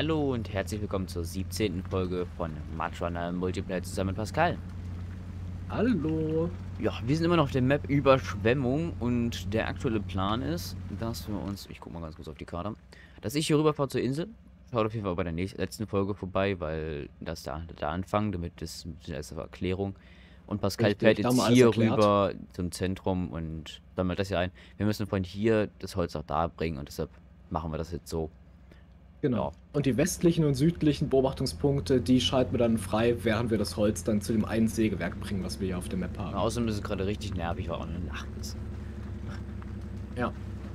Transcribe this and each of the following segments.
Hallo und herzlich willkommen zur 17. Folge von Mudrunner Multiplayer zusammen mit Pascal. Hallo. Ja, wir sind immer noch auf der Map Überschwemmung und der aktuelle Plan ist, dass wir uns, ich guck mal ganz kurz auf die Karte, dass ich hier rüberfahre zur Insel. Schaut auf jeden Fall bei der letzten Folge vorbei, weil das da anfangen, damit das ein bisschen als Erklärung. Und Pascal fährt Richtig, da haben jetzt wir alles hier erklärt. rüber zum Zentrum und sammelt das hier ein. Wir müssen von hier das Holz auch da bringen und deshalb machen wir das jetzt so. Genau. Ja. Und die westlichen und südlichen Beobachtungspunkte, die schalten wir dann frei, während wir das Holz dann zu dem einen Sägewerk bringen, was wir hier auf der Map haben. Außerdem ist es gerade richtig nervig, weil auch eine Nacht ist. Ja.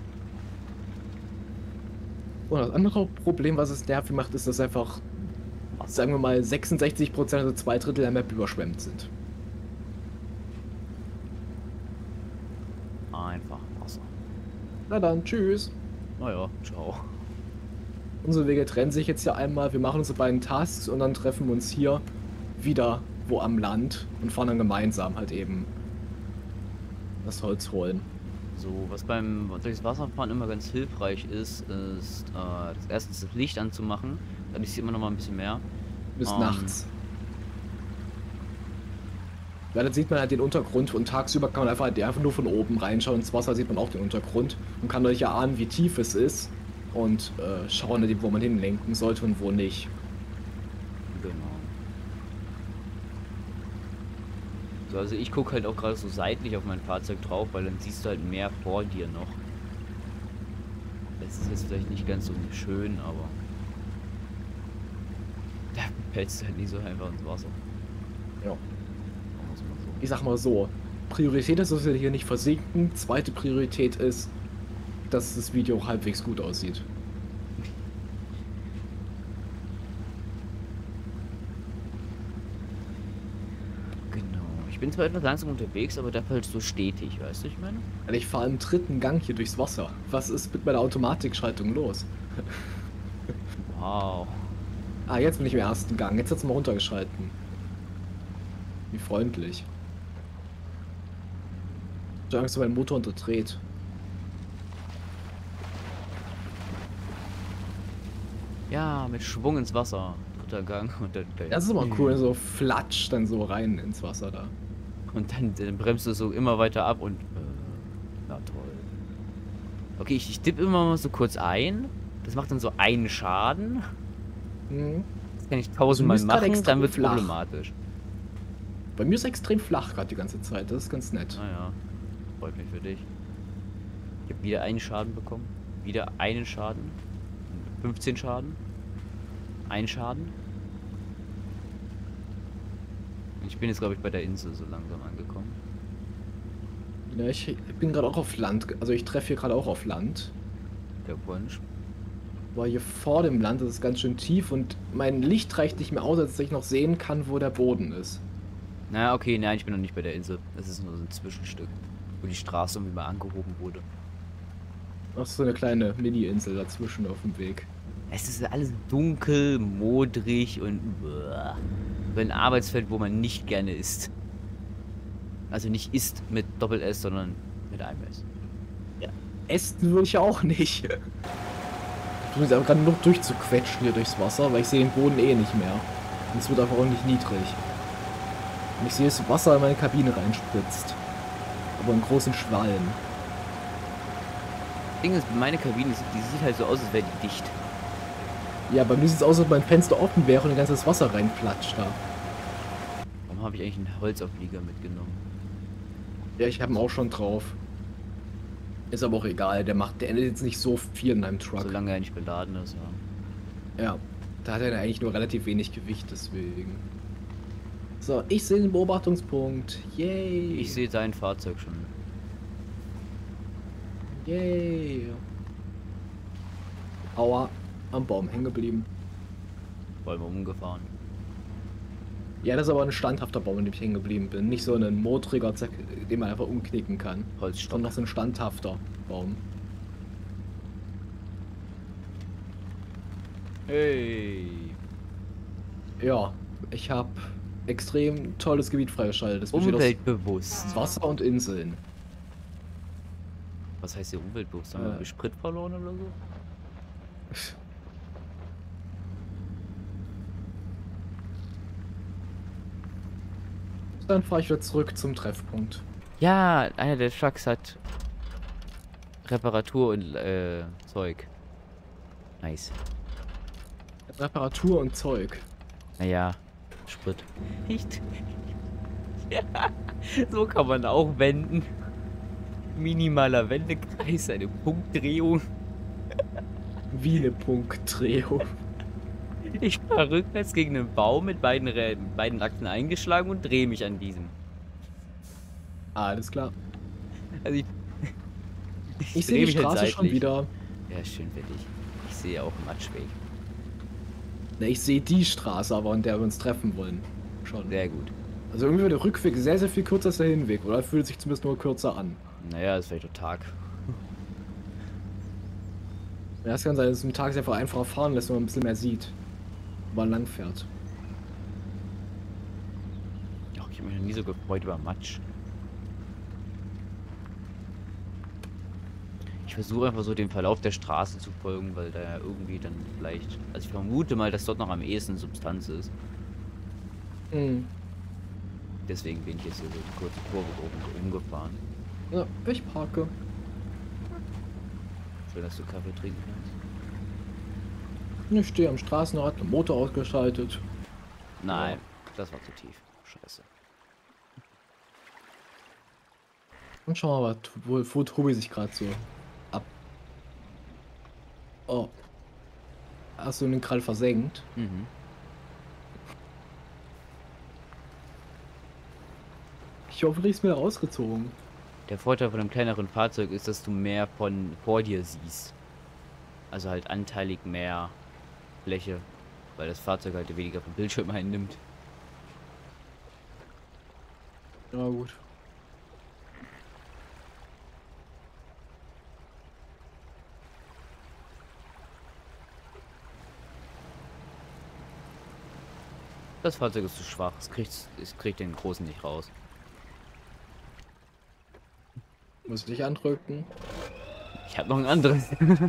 Und das andere Problem, was es nervig macht, ist, dass einfach, sagen wir mal, 66%, also 2 Drittel der Map überschwemmt sind. Einfach Wasser. Na dann, tschüss. Naja, ciao. Unsere Wege trennen sich jetzt hier einmal. Wir machen unsere beiden Tasks und dann treffen wir uns hier wieder wo am Land und fahren dann gemeinsam halt eben das Holz holen. So, was beim durchs Wasserfahren immer ganz hilfreich ist, ist erstens das Licht anzumachen. Dann ist immer noch mal ein bisschen mehr. Bis nachts. Ja, dann sieht man halt den Untergrund und tagsüber kann man einfach nur von oben reinschauen. Ins Wasser sieht man auch den Untergrund und kann euch ja ahnen, wie tief es ist und schauen, wo man hinlenken sollte und wo nicht. Genau. So, also ich gucke halt auch gerade so seitlich auf mein Fahrzeug drauf, weil dann siehst du halt mehr vor dir noch. Das ist jetzt vielleicht nicht ganz so schön, aber da fällst du halt nicht so einfach ins Wasser. Ja. Machen wir's mal so. Ich sag mal so, Priorität ist, dass wir hier nicht versinken. Zweite Priorität ist, dass das Video halbwegs gut aussieht. Genau. Ich bin zwar etwas langsam unterwegs, aber dafür halt so stetig, weißt du, ich meine? Also ich fahre im dritten Gang hier durchs Wasser. Was ist mit meiner Automatikschaltung los? Wow. Ah, jetzt bin ich im ersten Gang. Jetzt hat's mal runtergeschalten. Wie freundlich. Ich hab Angst, dass mein Motor unterdreht. Ja, mit Schwung ins Wasser. Dritter Gang und dann. Das ist immer cool, so flatsch dann so rein ins Wasser da. Und dann bremst du so immer weiter ab und. Na toll. Okay, ich dippe immer mal so kurz ein. Das macht dann so einen Schaden. Mhm. Das kann ich Also tausendmal mir ist grad machen, extrem dann wird es flach. problematisch. Bei mir ist extrem flach gerade die ganze Zeit. Das ist ganz nett. Naja, freut mich für dich. Ich habe wieder einen Schaden bekommen. Wieder einen Schaden. 15 Schaden. Ein Schaden. Ich bin jetzt, glaube ich, bei der Insel so langsam angekommen. Ja, ich bin gerade auch auf Land. Also ich treffe hier gerade auch auf Land. Der Wunsch. Aber hier vor dem Land ist es ganz schön tief und mein Licht reicht nicht mehr aus, als dass ich noch sehen kann, wo der Boden ist. Naja, okay, nein, ich bin noch nicht bei der Insel. Das ist nur so ein Zwischenstück, wo die Straße irgendwie mal angehoben wurde. Ach, so eine kleine Mini-Insel dazwischen auf dem Weg. Es ist alles dunkel, modrig und ein Arbeitsfeld, wo man nicht gerne isst. Also nicht isst mit Doppel-S, sondern mit einem S. Ja. Essen würde ich ja auch nicht. Ich versuche jetzt einfach gerade nur durchzuquetschen hier durchs Wasser, weil ich sehe den Boden eh nicht mehr. Und es wird einfach auch nicht niedrig. Und ich sehe, dass Wasser in meine Kabine reinspritzt. Aber in großen Schwallen. Das Ding ist, meine Kabine, die sieht halt so aus, als wäre die dicht. Ja, bei mir sieht es aus, als ob mein Fenster offen wäre und ein ganzes Wasser reinplatscht da. Warum habe ich eigentlich einen Holzauflieger mitgenommen? Ja, ich habe ihn auch schon drauf. Ist aber auch egal, der endet jetzt nicht so viel in einem Truck. Solange er nicht beladen ist, ja. Ja, da hat er eigentlich nur relativ wenig Gewicht, deswegen. So, ich sehe den Beobachtungspunkt. Yay. Ich sehe dein Fahrzeug schon. Yay. Aua, am Baum hängen geblieben. Bäume umgefahren. Ja, das ist aber ein standhafter Baum, in dem ich hängen geblieben bin. Nicht so ein modriger, den man einfach umknicken kann. Holzstock. Sondern noch so ein standhafter Baum. Hey. Ja, ich habe extrem tolles Gebiet freigeschaltet. Das besteht aus Umweltbewusst. Wasser und Inseln. Was heißt hier umweltbewusst? Haben wir Sprit verloren oder so? Dann fahre ich wieder zurück zum Treffpunkt. Ja, einer der Trucks hat Reparatur und Zeug. Nice. Reparatur und Zeug. Naja, Sprit. Nicht. Ja, so kann man auch wenden. Minimaler Wendekreis, eine Punktdrehung. Wie eine Punktdrehung. Ich fahre rückwärts gegen einen Baum mit beiden Achsen eingeschlagen und drehe mich an diesem. Alles klar. Also Ich sehe die dreh mich halt Straße schon seitlich. wieder. Ja, schön für dich. Ich sehe auch einen Matschweg. Ne, ich sehe die Straße, aber an der wir uns treffen wollen. Schon. Sehr gut. Also irgendwie wird der Rückweg sehr, sehr viel kürzer als der Hinweg. Oder fühlt sich zumindest nur kürzer an. Naja, ist vielleicht doch Tag. Ja, das kann sein, dass es im Tag einfach einfacher fahren lässt, wenn man ein bisschen mehr sieht. Wo man lang fährt. Ach, ich habe mich noch nie so gefreut über Matsch. Ich versuche einfach so den Verlauf der Straße zu folgen, weil da ja irgendwie dann vielleicht... Also ich vermute mal, dass dort noch am ehesten Substanz ist. Mhm. Deswegen bin ich jetzt hier so die kurze Kurve oben umgefahren. Ja, ich parke. Schön, dass du Kaffee trinken kannst. Ich stehe am Straßenrad, der Motor ausgeschaltet. Nein, das war zu tief. Scheiße. Und schau mal, wo Tobi sich gerade so ab. Oh. Hast du den Krall versenkt? Mhm. Ich hoffe, ich es mir rausgezogen. Der Vorteil von einem kleineren Fahrzeug ist, dass du mehr von vor dir siehst. Also halt anteilig mehr Fläche, weil das Fahrzeug halt weniger vom Bildschirm einnimmt. Ja, gut. Das Fahrzeug ist zu schwach, es kriegt den Großen nicht raus. Muss ich dich andrücken? Ich habe noch ein anderes.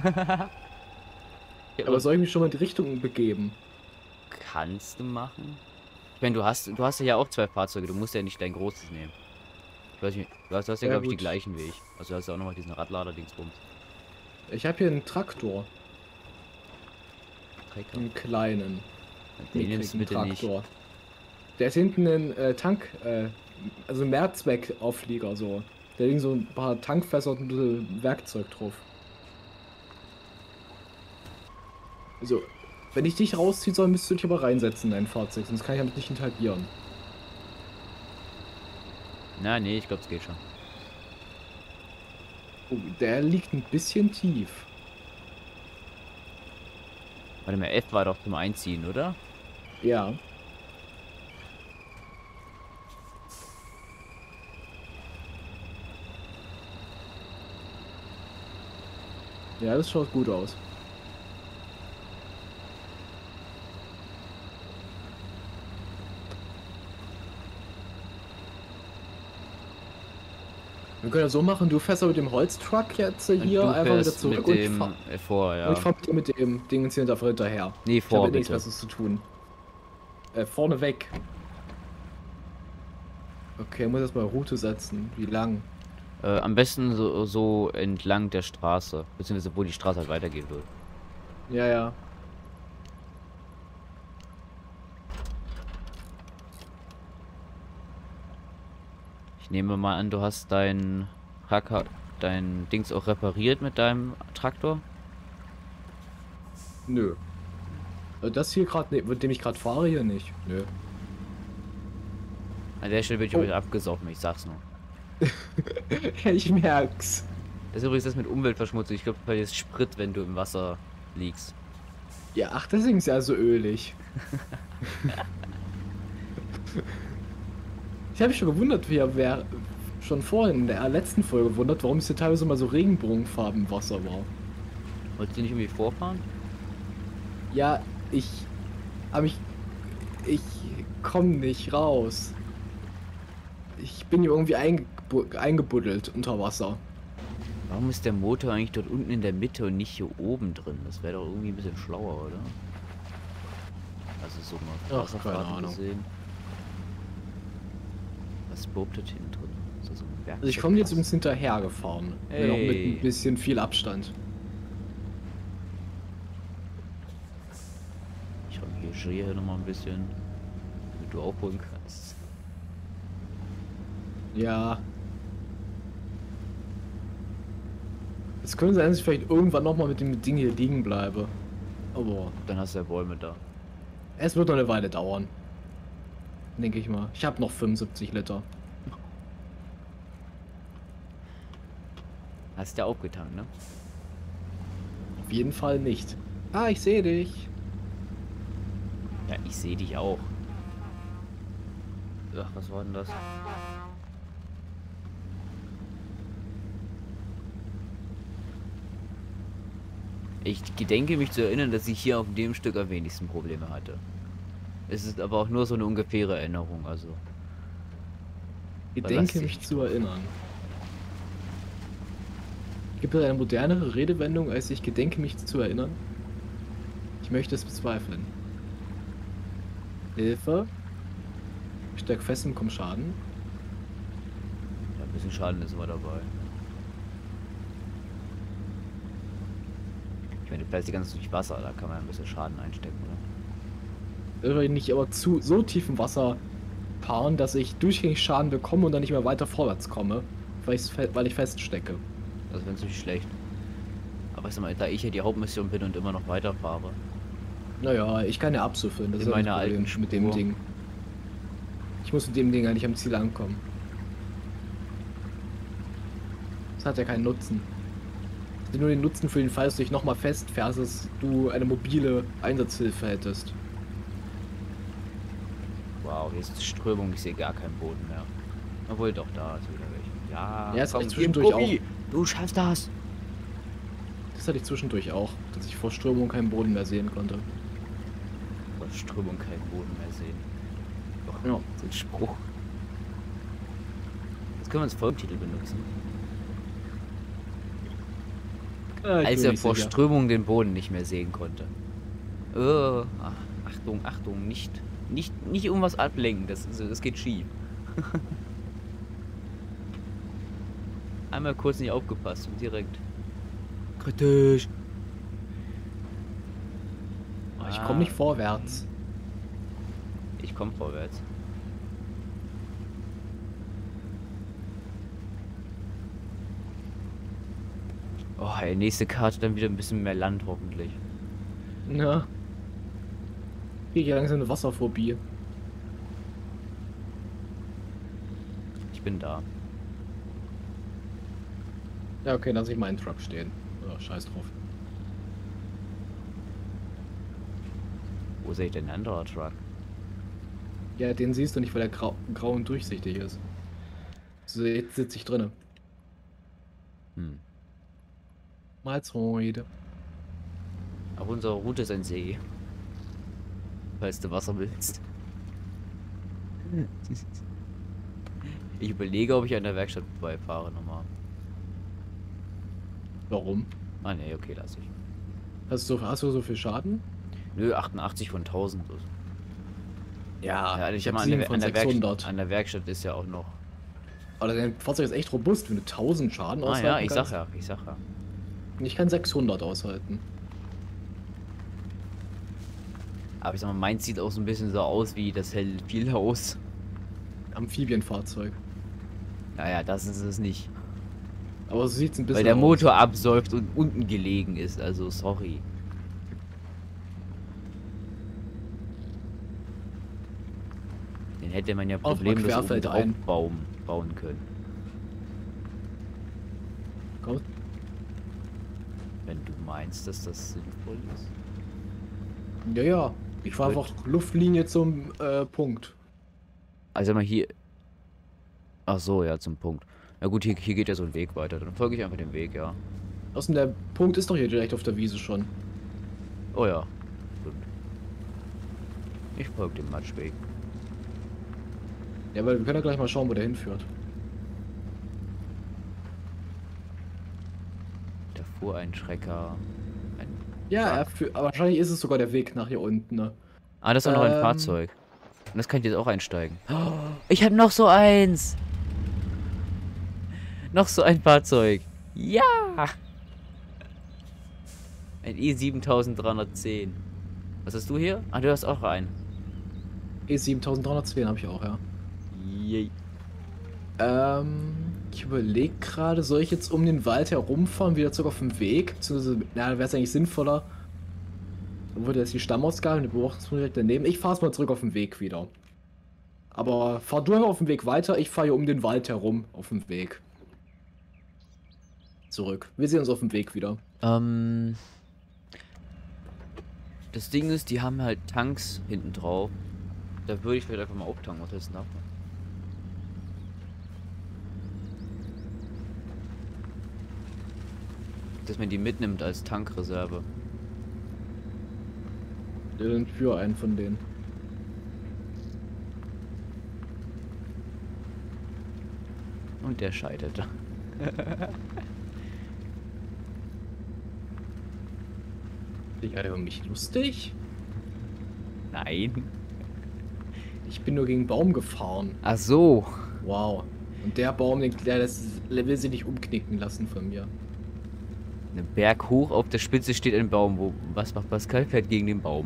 Aber soll ich mich schon mal in die Richtung begeben? Kannst du machen? Ich meine, du hast ja auch zwei Fahrzeuge, du musst ja nicht dein großes nehmen. Ich weiß nicht, du hast ja, Ja, glaube ich, die gut. gleichen wie ich. Also du hast ja auch nochmal diesen Radlader-Dingsbums. Ich habe hier einen Traktor. Trecker. Einen kleinen. Den nimmst du bitte nicht. Der ist hinten ein also ein Mehrzweckauflieger so. Da liegen so ein paar Tankfässer und ein bisschen Werkzeug drauf. Also, wenn ich dich rausziehen soll, müsstest du dich aber reinsetzen in dein Fahrzeug, sonst kann ich damit nicht interagieren. Na, nee, ich glaube, es geht schon. Oh, der liegt ein bisschen tief. Warte mal, F war doch zum Einziehen, oder? Ja. Ja, das schaut gut aus. Wir können ja so machen, du fährst aber mit dem Holztruck jetzt Und hier du einfach wieder fährst zurück mit und dem vor, ja. ich fahr mit dir mit dem Ding jetzt einfach hinterher. Nee, Ich vor, habe nichts bitte. Besseres zu tun. Vorne weg. Okay, muss erstmal Route setzen. Wie lang? Am besten so entlang der Straße, beziehungsweise wo die Straße halt weitergehen wird. Ja, ja. Ich nehme mal an, du hast dein Dings auch repariert mit deinem Traktor? Nö. Das hier gerade, mit dem ich gerade fahre, hier nicht. Nö. An der Stelle bin ich übrigens abgesoffen, ich sag's nur. Ich merk's. Das ist übrigens das mit Umweltverschmutzung. Ich glaube, du verlierst Sprit, wenn du im Wasser liegst. Ja, ach, deswegen ist ja so ölig. Ich habe mich schon gewundert, wer schon vorhin in der letzten Folge gewundert, warum es hier teilweise mal so Regenbogenfarben im Wasser war. Wolltest du nicht irgendwie vorfahren? Ja, aber ich komme nicht raus. Ich bin hier irgendwie eingebuddelt unter Wasser. Warum ist der Motor eigentlich dort unten in der Mitte und nicht hier oben drin? Das wäre doch irgendwie ein bisschen schlauer, oder? Also so mal Ach, keine Ahnung. gesehen. Was beobachtet hinten drin? Ist das so ein Werkzeug? Also ich komme jetzt übrigens hinterher gefahren. Wenn auch mit Ey. ein bisschen viel Abstand. Ich rangiere hier nochmal ein bisschen, damit du aufholen kannst. Ja. Es könnte sein, dass ich vielleicht irgendwann nochmal mit dem Ding hier liegen bleibe. Aber Dann hast du ja Bäume da. es wird noch eine Weile dauern. Denke ich mal. Ich habe noch 75 Liter. Hast ja aufgetankt, ne? Auf jeden Fall nicht. Ah, ich sehe dich. Ja, ich sehe dich auch. Ach, was war denn das? Ich gedenke mich zu erinnern, dass ich hier auf dem Stück am wenigsten Probleme hatte. Es ist aber auch nur so eine ungefähre Erinnerung, also. Ich Verlass denke dich mich zu erinnern. Gibt es eine modernere Redewendung, als ich gedenke mich zu erinnern? Ich möchte es bezweifeln. Hilfe. Ich steig fest und komm Schaden. Ja, ein bisschen Schaden ist immer dabei. Ich meine, du fällst die ganze Zeit durch Wasser, da kann man ein bisschen Schaden einstecken, oder? Will nicht aber zu so tief im Wasser fahren, dass ich durchgängig Schaden bekomme und dann nicht mehr weiter vorwärts komme, weil ich feststecke. Das wäre natürlich schlecht. Aber ich sag mal, da ich ja die Hauptmission bin und immer noch weiterfahre. Naja, ich kann ja absuffeln, das In ist ja das meiner Problem alten mit dem Spur. Ding. Ich muss mit dem Ding eigentlich am Ziel ankommen. Das hat ja keinen Nutzen. Das hat nur den Nutzen für den Fall, dass du dich nochmal festfährst, dass du eine mobile Einsatzhilfe hättest. Wow, hier ist Strömung, ich sehe gar keinen Boden mehr. Obwohl doch, da ist wieder welche. Ja, Ja, ist komm, echt zwischendurch Gummi, du schaffst das! Das hatte ich zwischendurch auch, dass ich vor Strömung keinen Boden mehr sehen konnte. Vor Strömung keinen Boden mehr sehen. Doch, Ja. so ein Spruch. Das können wir als Folgentitel benutzen. Als er vor Strömung den Boden nicht mehr sehen konnte. Ach, Achtung, Achtung, nicht irgendwas ablenken, das geht schief. Einmal kurz nicht aufgepasst und direkt. Kritisch. Ich komme nicht vorwärts. Ich komme vorwärts. Oh, ey, nächste Karte dann wieder ein bisschen mehr Land hoffentlich. Ja. Krieg ich langsam eine Wasserphobie. Ich bin da. Ja, okay, lass ich meinen Truck stehen. Oh, scheiß drauf. Wo sehe ich denn ein anderer Truck? Ja, den siehst du nicht, weil er grau und durchsichtig ist. So, jetzt sitze ich drinne. Hm. Mahlzeit. Auf unserer Route ist ein See. Falls du Wasser willst. Ich überlege, ob ich an der Werkstatt vorbeifahre nochmal. Warum? Ah ne, okay, lass ich. Hast du so viel Schaden? Nö, 88 von 1000. Ja, Ja, ich hab habe an 7 der, von an, der 600. an der Werkstatt ist ja auch noch. Aber dein Fahrzeug ist echt robust, wenn du 1000 Schaden Ah aushalten ja, ich kannst. sag ja. Ich kann 600 aushalten. Aber ich sag mal, meins sieht auch so ein bisschen so aus wie das hält viel aus. Amphibienfahrzeug. Naja, das ist es nicht. Aber so sieht's ein bisschen Weil der aus. Motor absäuft und unten gelegen ist, also sorry. Den hätte man ja Auf mal problemlos oben Querfeld drauf ein. bauen können. Komm. Wenn du meinst, dass das sinnvoll ist. Ja, ja. Ich fahre Gut. einfach Luftlinie zum Punkt. Also mal hier. Ach so, ja, zum Punkt. Na gut, hier geht ja so ein Weg weiter. Dann folge ich einfach dem Weg, ja. Außerdem der Punkt ist doch hier direkt auf der Wiese schon. Oh ja. Stimmt. Ich folge dem Matschweg. Ja, weil wir können ja gleich mal schauen, wo der hinführt. Da fuhr ein Schrecker. Ja, aber wahrscheinlich ist es sogar der Weg nach hier unten, ne? Ah, das ist doch noch ein Ähm, Fahrzeug. Und das kann ich jetzt auch einsteigen. Oh, ich habe noch so eins. Noch so ein Fahrzeug. Ja. Ein E7310. Was hast du hier? Ah, du hast auch einen. E7310 habe ich auch, ja. Yay. Ich überlege gerade, soll ich jetzt um den Wald herumfahren, wieder zurück auf dem Weg? Beziehungsweise, na, wäre es eigentlich sinnvoller. Dann wurde jetzt die Stammausgabe, die Beobachtungspunkt direkt daneben. Ich fahre es mal zurück auf dem Weg wieder. Aber fahr du einfach auf dem Weg weiter, ich fahre hier um den Wald herum auf dem Weg. Zurück. Wir sehen uns auf dem Weg wieder. Das Ding ist, die haben halt Tanks hinten drauf. Da würde ich vielleicht einfach mal auftanken. Was ist denn da? Dass man die mitnimmt als Tankreserve. Den für einen von denen. Und der scheiterte. Ich über mich lustig? Nein. Ich bin nur gegen einen Baum gefahren. Ach so. Wow. Und der Baum, der will sich nicht umknicken lassen von mir. Ein Berg hoch, auf der Spitze steht ein Baum. Was macht Pascal? Fährt gegen den Baum.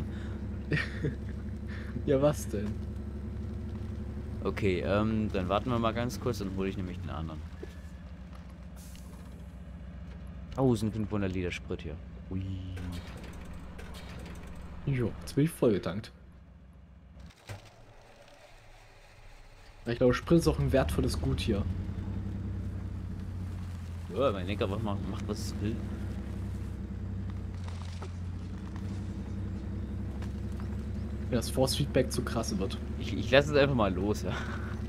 Ja, was denn? Okay, dann warten wir mal ganz kurz, dann hole ich nämlich den anderen. 1500 Liter Sprit hier. Ui. Jo, jetzt bin ich vollgetankt. Ich glaube, Sprit ist auch ein wertvolles Gut hier. Ja, mein Lenker macht was es will. Wenn das Force-Feedback zu krass wird. Ich lasse es einfach mal los, ja.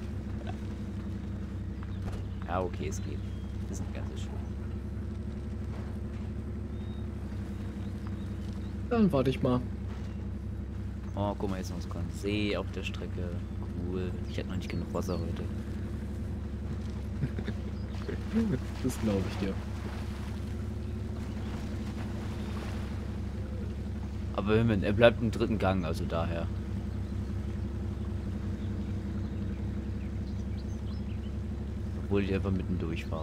Ja, okay, es geht. Das ist nicht ganz so schön. Dann warte ich mal. Oh, guck mal, jetzt noch so ein See auf der Strecke. Cool. Ich hatte noch nicht genug Wasser heute. Das glaube ich dir. Aber er bleibt im dritten Gang, also daher. Obwohl ich einfach mitten durchfahre.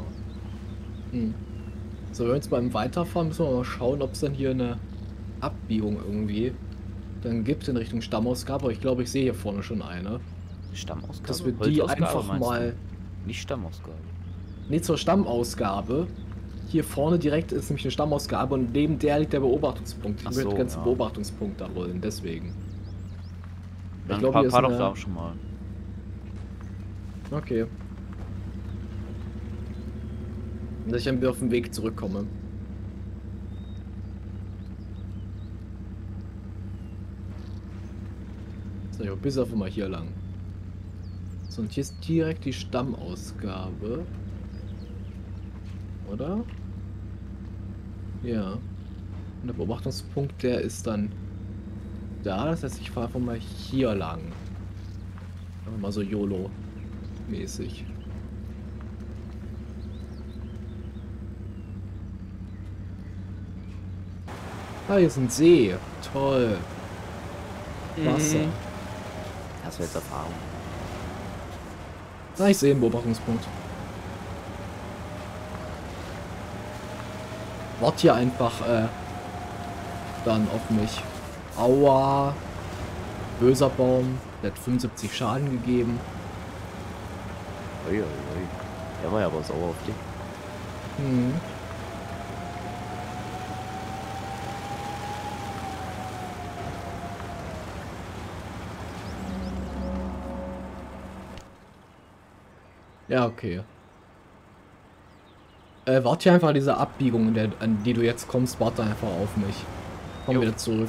So, wenn wir jetzt beim Weiterfahren müssen wir mal schauen, ob es dann hier eine Abbiegung irgendwie dann gibt in Richtung Stammausgabe. Aber ich glaube, ich sehe hier vorne schon eine. Stammausgabe? Dass wir die Holzausgabe, einfach mal... Nicht Stammausgabe. Nee, zur Stammausgabe. Hier vorne direkt ist nämlich eine Stammausgabe und neben der liegt der Beobachtungspunkt. Ich würde den ganzen Beobachtungspunkt da rollen, deswegen. Dann ich glaube, fahr doch da auch schon mal. Okay. Dass ich dann wieder auf den Weg zurückkomme. So, ich bis einfach mal hier lang. So, und hier ist direkt die Stammausgabe. Oder? Ja. Und der Beobachtungspunkt, der ist dann da. Das heißt, ich fahre einfach mal hier lang. Einfach mal so YOLO-mäßig. Ah, hier ist ein See. Toll. Wasser. Hast du jetzt Erfahrung? Na, ich sehe einen Beobachtungspunkt. Wart hier einfach dann auf mich. Aua. Böser Baum. Der hat 75 Schaden gegeben. Ui. Der war ja aber sauer auf dich. Hm. Ja, okay. Warte hier einfach diese Abbiegung, an die du jetzt kommst, warte einfach auf mich. Komm wieder zurück.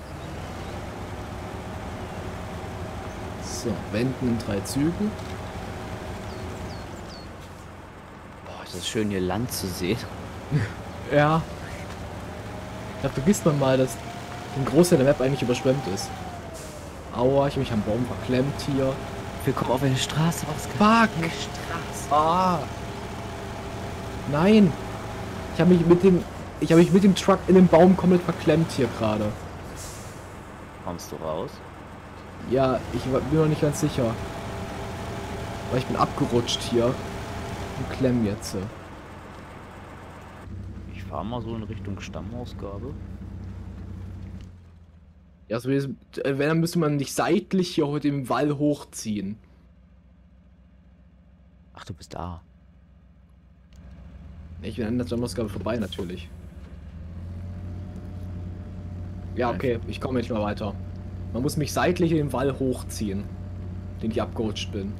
So, wenden in 3 Zügen. Boah, ist das schön hier Land zu sehen. Ja. Da vergisst man mal, dass ein Großteil der Map eigentlich überschwemmt ist. Aua, ich habe mich am Baum verklemmt hier. Wir kommen auf eine Straße raus. Fuck! Eine Straße. Ah! Nein! Ich habe mich mit dem Truck in den Baum komplett verklemmt hier gerade. Kommst du raus? Ja, ich bin noch nicht ganz sicher. Weil ich bin abgerutscht hier. Und klemm jetzt. Ich fahre mal so in Richtung Stammausgabe. Ja, also wenn, dann müsste man nicht seitlich hier heute im Wall hochziehen. Ach, du bist da. Ich bin an der Stammausgabe vorbei, natürlich. Ja, okay, ich komme nicht mehr weiter. Man muss mich seitlich in den Wall hochziehen, den ich abgerutscht bin.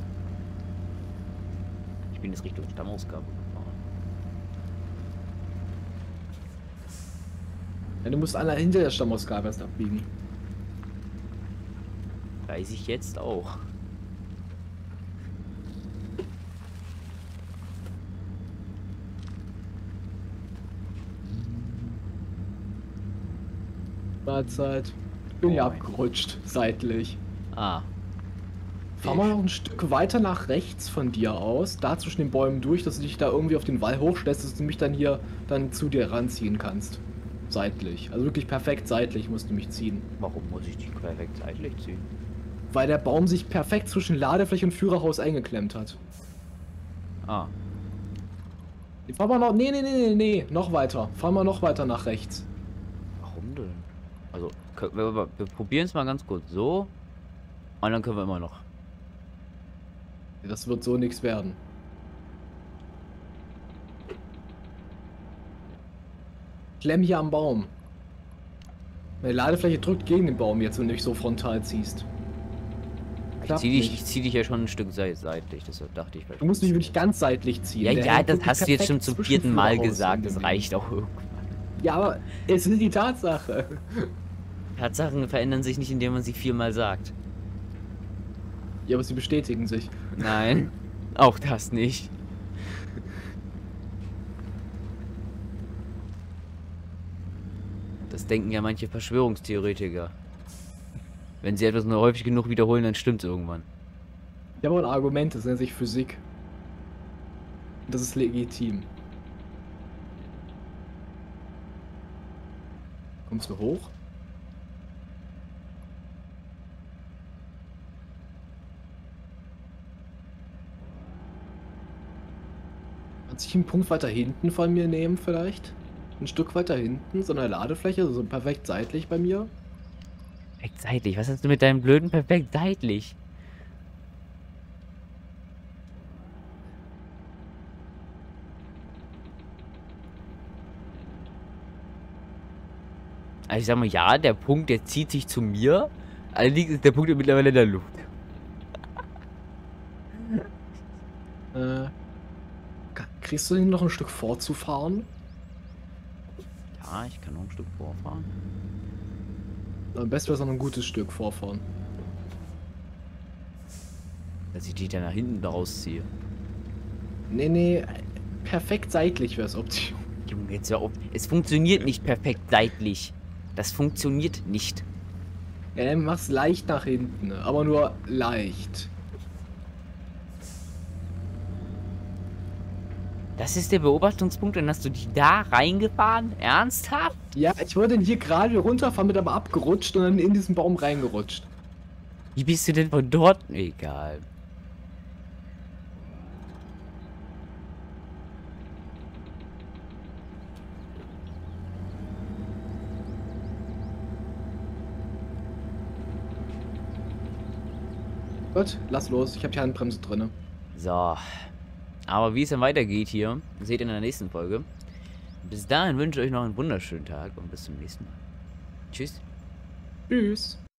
Ich bin jetzt Richtung Stammausgabe gefahren. Ja, du musst einer hinter der Stammausgabe erst abbiegen. Weiß ich jetzt auch. Mahlzeit. Ich bin ja Moin. abgerutscht, seitlich. Ah. Fahr mal noch ein Stück weiter nach rechts von dir aus, da zwischen den Bäumen durch, dass du dich da irgendwie auf den Wall hochstellst, dass du mich dann hier dann zu dir ranziehen kannst. Seitlich. Also wirklich perfekt seitlich musst du mich ziehen. Warum muss ich dich perfekt seitlich ziehen? Weil der Baum sich perfekt zwischen Ladefläche und Führerhaus eingeklemmt hat. Ah. Fahr mal noch. Nee. Noch weiter. Fahr mal noch weiter nach rechts. Warum denn? Also, wir probieren es mal ganz kurz so. Und dann können wir immer noch. Das wird so nichts werden. Klemm hier am Baum. Meine Ladefläche drückt gegen den Baum jetzt, wenn du dich so frontal ziehst. Klappt nicht. Ich zieh dich ja schon ein Stück seitlich, deshalb dachte ich vielleicht. Du musst mich wirklich ganz seitlich ziehen. Ja, Der ja, hängt das wirklich hast du jetzt schon perfekt zum zwischen 4. Mal Führerhaus gesagt, und das dem reicht Ding. auch irgendwann. Ja, aber es ist die Tatsache. Tatsachen verändern sich nicht, indem man sie 4-mal sagt. Ja, aber sie bestätigen sich. Nein, auch das nicht. Das denken ja manche Verschwörungstheoretiker. Wenn sie etwas nur häufig genug wiederholen, dann stimmt es irgendwann. Ich habe auch ein Argument, das nennt sich Physik. Und das ist legitim. Kommst du hoch? Kannst du einen Punkt weiter hinten von mir nehmen vielleicht? Ein Stück weiter hinten, so eine Ladefläche, so perfekt seitlich bei mir. Perfekt seitlich. Was hast du mit deinem blöden perfekt seitlich? Also ich sag mal, ja, der Punkt, der zieht sich zu mir. Allerdings ist der Punkt ja mittlerweile in der Luft. Kriegst du den noch ein Stück vorzufahren? Ja, ich kann noch ein Stück vorfahren. Am besten wäre es noch ein gutes Stück vorfahren. Dass ich die dann nach hinten daraus ziehe. Nee, perfekt seitlich wäre es Option. Junge, jetzt hör auf. Es funktioniert nicht perfekt seitlich. Das funktioniert nicht. Ja, dann mach's leicht nach hinten, ne? Aber nur leicht. Das ist der Beobachtungspunkt, dann hast du dich da reingefahren? Ernsthaft? Ja, ich wollte den hier gerade runterfahren, bin aber abgerutscht und dann in diesen Baum reingerutscht. Wie bist du denn von dort? Egal. Gut, lass los. Ich habe die Handbremse drinne. So. Aber wie es dann weitergeht hier, seht ihr in der nächsten Folge. Bis dahin wünsche ich euch noch einen wunderschönen Tag und bis zum nächsten Mal. Tschüss. Tschüss.